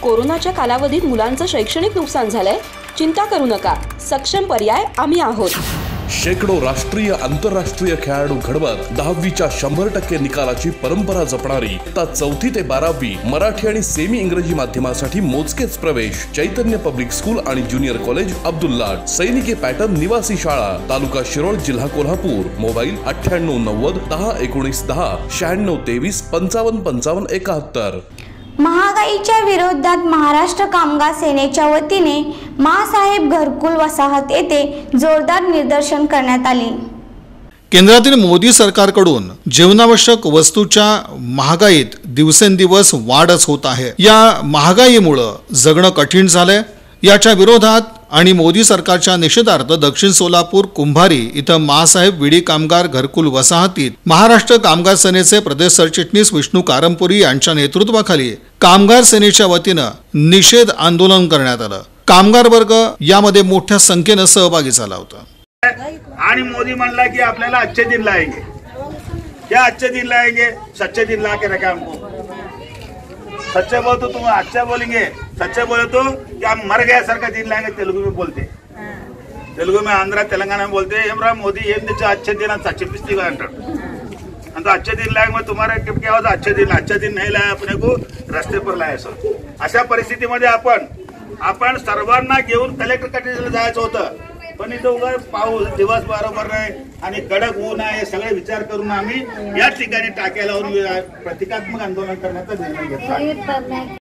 कोरोनाच्या कालावधीत मुलांचं शैक्षणिक नुकसान झालंय? चिंता करू नका, सक्षम पर्याय आम्ही आहोत। शेकडो राष्ट्रीय आंतरराष्ट्रीय खेळाडू घडवत 10वीच्या 100% निकालाची परंपरा जपणारी आता 4थी ते 12वी मराठी आणि सेमी इंग्रजी माध्यमासाठी मोजकेच प्रवेश चैतन्य पब्लिक स्कूल आणि ज्युनियर कॉलेज अब्दुल्ला सैनिकी पॅटर्न निवासी शाळा तालुका शिरोळ जिल्हा कोल्हापूर। मोबाईल 9890 10 19 10 96 23 55 55 71। महागाईच्या विरोधात महाराष्ट्र कामगार सेनेच्या वतीने माँसाहेब घरकुल वसाहत येथे जोरदार निदर्शन करण्यात आले। केंद्रातील मोदी सरकारकडून जीवनावश्यक वस्तूच्या महागाईत दिवसेंदिवस वाढच होत आहे। या महागाईमुळे जगणं कठीण झालंय। याच्या विरोधात आणि मोदी सरकारच्या निषेधार्थ दक्षिण सोलापूर कुंभारी इथं माँसाहेब विडी कामगार घरकुल वसाहतीत महाराष्ट्र कामगार सेनेचे प्रदेश सरचिटणीस विष्णू कारंपुरी यांच्या नेतृत्वाखाली कामगार सेनेच्या वतीनं निषेध आंदोलन करण्यात आलं। कामगार वर्ग यामध्ये मोठ्या संख्येने सहभागी झाला होता। आणि मोदी म्हणला की आपल्याला अच्छे दिन लाएंगे, क्या अच्छे दिन लाएंगे? सच्चे दिन ला के रखा हमको। सच्चे बोल तो तुम अच्छा बोलेंगे, सच्चे बोले तो क्या मर गया सर का दिन लाएंगे। तेलुगु में बोलते, तेलुगु में आंध्र तेलंगाना में बोलते हैं मोदी ये अच्छे दिन चिप्पिस्ती का तो अच्छे दिन लाएंगे। तुम्हारे क्या होता अच्छे दिन नहीं लाया, अपने को रस्ते पर लाया सर। अशा परिस्थितीमध्ये आपण सर्वांना घेऊन कलेक्टर कचेरीला जायचं होतं, पण इथं उगाच पाऊस दिवस बरोबर नाही आणि कडक ऊन आहे, सगळे विचार करून आम्ही या ठिकाणी टाक्या लावून प्रतिकात्मक आंदोलन करण्याचा निर्णय घेतला।